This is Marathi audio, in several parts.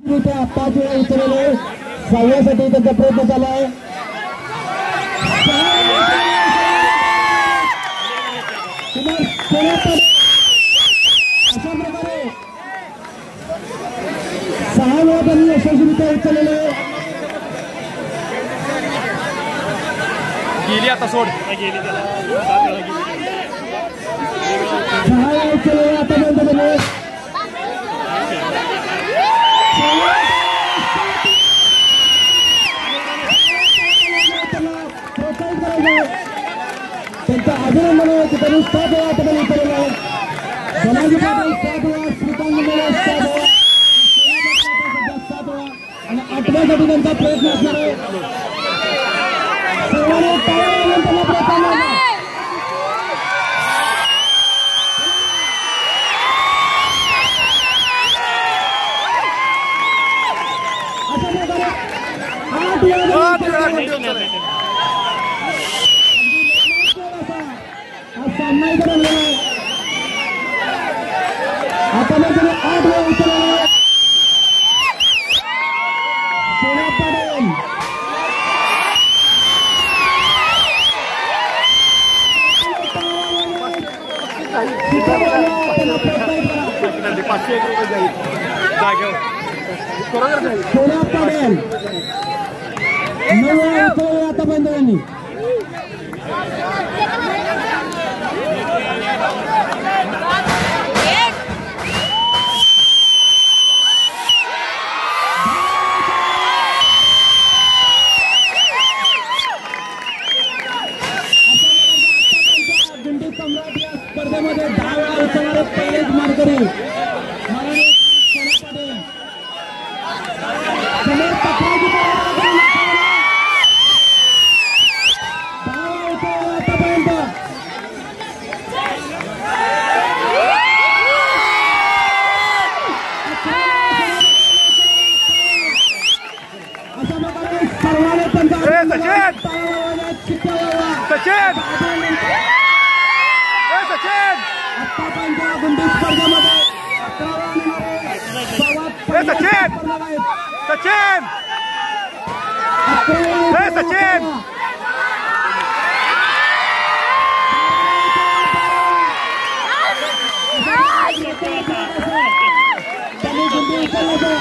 पाच वेळा उतरवले, सहाव्यासाठी त्यांचा प्रयत्न चालू आहे. अशा प्रकारे 6 वेळा त्यांनी यशस्वीरित्या उचललेले. गेली आता सोड गेली त्याला 6 वेळा उचललेले आतापर्यंत त्यांनी. त्यांचं अभिनंदन आहे की त्यांनी 7 वेळा आतापर्यंत उतरलेलं आहे. धनाजी पाटील 7 वेळा, श्रीकांत मुंडे 7 वेळा, 7 वेळा आणि 8व्यासाठी त्यांचा प्रयत्न असणार आहे. सर्वांनी टाळ्या वाजवून त्यांना प्रोत्साहन द्या. अशा प्रकारे 8 वेळा सामना इथे रंगलेला आहे. आता मग त्याने 8 वेळा उचलला. सोना पाटील सोना पाटील 9 वेळा उचलले आतापर्यंत त्यांनी. सम्राट या स्पर्धेमध्ये 10 वेळा उचलणारे पहिलेच मानकरी आतापर्यंत. अशा प्रकारे सर्वांनी त्यांचा आतापर्यंत गुंडी स्पर्धेमध्ये 11 त्यांनी गुंडी उचलण्याचं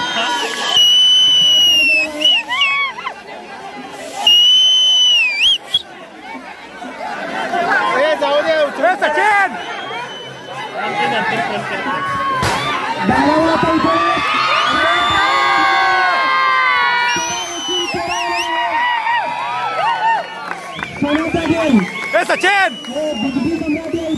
जाऊ दे सचिन 12 पैसे सोन्याचा गेम सचिन बिजली सम्राट